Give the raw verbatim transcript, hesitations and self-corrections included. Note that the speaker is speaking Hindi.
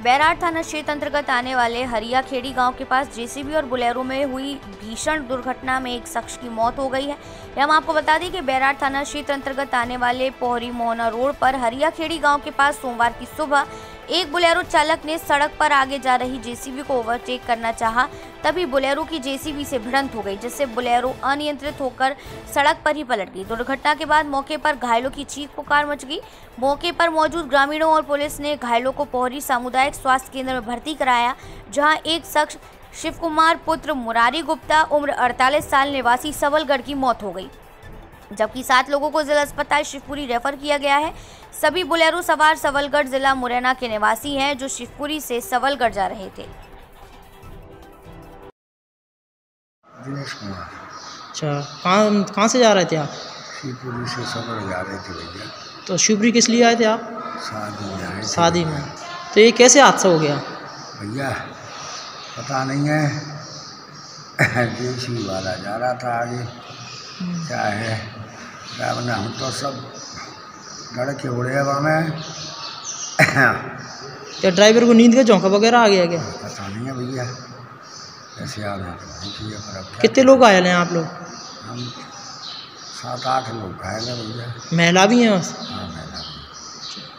बैराड़ थाना क्षेत्र अंतर्गत आने वाले हरिया खेड़ी गांव के पास जेसीबी और बोलेरो में हुई भीषण दुर्घटना में एक शख्स की मौत हो गई है। हम आपको बता दें कि बैराड़ थाना क्षेत्र अंतर्गत आने वाले पोहरी मोहना रोड पर हरिया खेड़ी गांव के पास सोमवार की सुबह एक बोलेरो चालक ने सड़क पर आगे जा रही जेसीबी को ओवरटेक करना चाहा, तभी बोलेरो की जेसीबी से भिड़ंत हो गई, जिससे बोलेरो अनियंत्रित होकर सड़क पर ही पलट गई। दुर्घटना के बाद मौके पर घायलों की चीख पुकार मच गई। मौके पर मौजूद ग्रामीणों और पुलिस ने घायलों को पोहरी सामुदायिक स्वास्थ्य केंद्र में भर्ती कराया, जहां एक शख्स शिव कुमार पुत्र मुरारी गुप्ता उम्र अड़तालीस साल निवासी सबलगढ़ की मौत हो गई, जबकि सात लोगों को जिला अस्पताल शिवपुरी रेफर किया गया है। सभी बोलेरो सवार सबलगढ़ जिला मुरैना के निवासी हैं, जो शिवपुरी से सबलगढ़ जा रहे थे। दिनेश कुमार। अच्छा, कहाँ कहाँ से जा रहे थे आप? शिवपुरी से सबलगढ़ जा रहे थे भैया। तो शिवपुरी किस लिए आए थे आप? शादी में आए थे। शादी में। तो ये कैसे हादसा हो गया भैया? पता नहीं है, जेसीबी वाला जा रहा था आगे, क्या है ड्राइवर ने, हम तो सब गड़ के उड़े हवा में। क्या ड्राइवर को नींद का झोंका वगैरह आ गया क्या? पता नहीं है भैया, ऐसे आ रहा तो नहीं किया, पर अब कितने लोग घायल हैं आप लोग? हम सात आठ लोग घायल हैं भैया। महिला भी हैं बस? हाँ महिला।